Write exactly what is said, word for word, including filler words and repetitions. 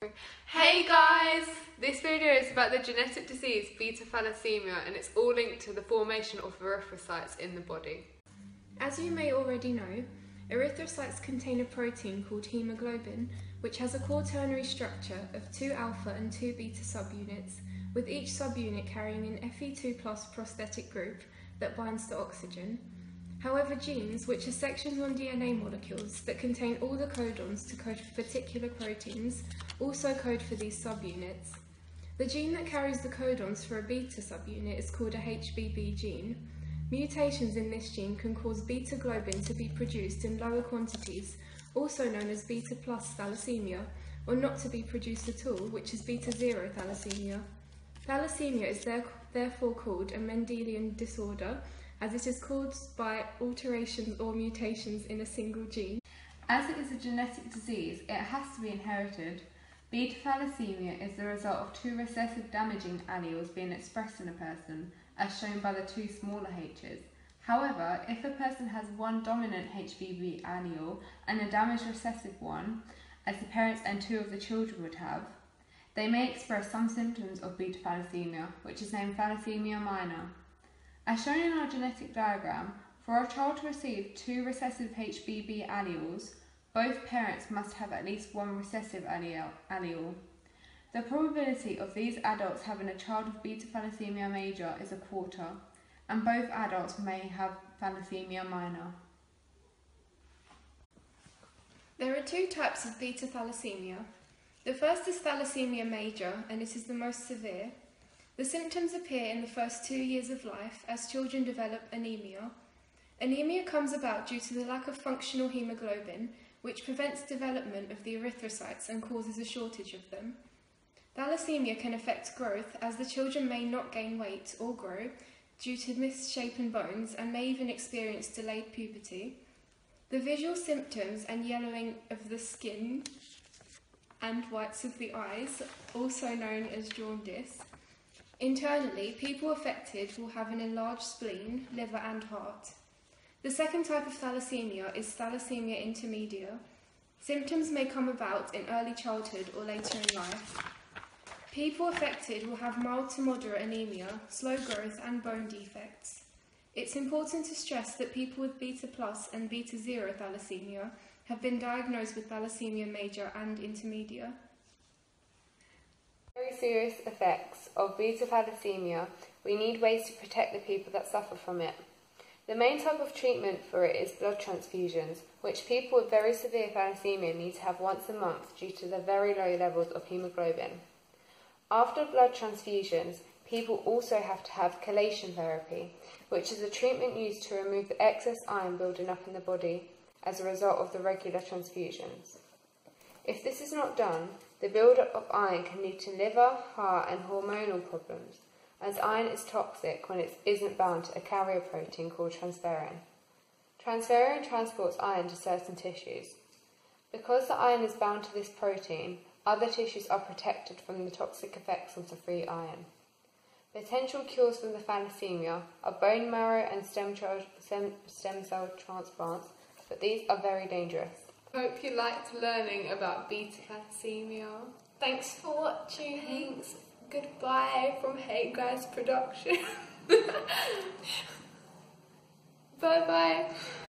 Hey guys! This video is about the genetic disease beta thalassemia, and it's all linked to the formation of erythrocytes in the body. As you may already know, erythrocytes contain a protein called hemoglobin, which has a quaternary structure of two alpha and two beta subunits, with each subunit carrying an F E two plus prosthetic group that binds to oxygen. However, genes, which are sections on D N A molecules that contain all the codons to code for particular proteins, also code for these subunits. The gene that carries the codons for a beta subunit is called a H B B gene. Mutations in this gene can cause beta globin to be produced in lower quantities, also known as beta plus thalassemia, or not to be produced at all, which is beta zero thalassemia. Thalassemia is there, therefore called a Mendelian disorder, as it is caused by alterations or mutations in a single gene. As it is a genetic disease, it has to be inherited. Beta thalassemia is the result of two recessive damaging alleles being expressed in a person, as shown by the two smaller H's. However, if a person has one dominant H B B allele and a damaged recessive one, as the parents and two of the children would have, they may express some symptoms of beta thalassemia, which is named thalassemia minor. As shown in our genetic diagram, for a child to receive two recessive H B B alleles, both parents must have at least one recessive allele. The probability of these adults having a child with beta thalassemia major is a quarter, and both adults may have thalassemia minor. There are two types of beta thalassemia. The first is thalassemia major, and it is the most severe. The symptoms appear in the first two years of life as children develop anemia. Anemia comes about due to the lack of functional hemoglobin, which prevents development of the erythrocytes and causes a shortage of them. Thalassemia can affect growth, as the children may not gain weight or grow due to misshapen bones and may even experience delayed puberty. The visual symptoms and yellowing of the skin and whites of the eyes, also known as jaundice. Internally, people affected will have an enlarged spleen, liver and heart. The second type of thalassemia is thalassemia intermedia. Symptoms may come about in early childhood or later in life. People affected will have mild to moderate anemia, slow growth and bone defects. It's important to stress that people with beta plus and beta zero thalassemia have been diagnosed with thalassemia major and intermedia. Very serious effects of beta thalassemia, we need ways to protect the people that suffer from it. The main type of treatment for it is blood transfusions, which people with very severe thalassemia need to have once a month due to the very low levels of hemoglobin. After blood transfusions, people also have to have chelation therapy, which is a treatment used to remove the excess iron building up in the body as a result of the regular transfusions. If this is not done, the build-up of iron can lead to liver, heart and hormonal problems, as iron is toxic when it isn't bound to a carrier protein called transferrin. Transferrin transports iron to certain tissues. Because the iron is bound to this protein, other tissues are protected from the toxic effects of the free iron. Potential cures from the thalassemia are bone marrow and stem, stem, stem cell transplants, but these are very dangerous. Hope you liked learning about beta thalassemia. Thanks for watching. Thanks. Goodbye from Hey Guys Production. Bye bye.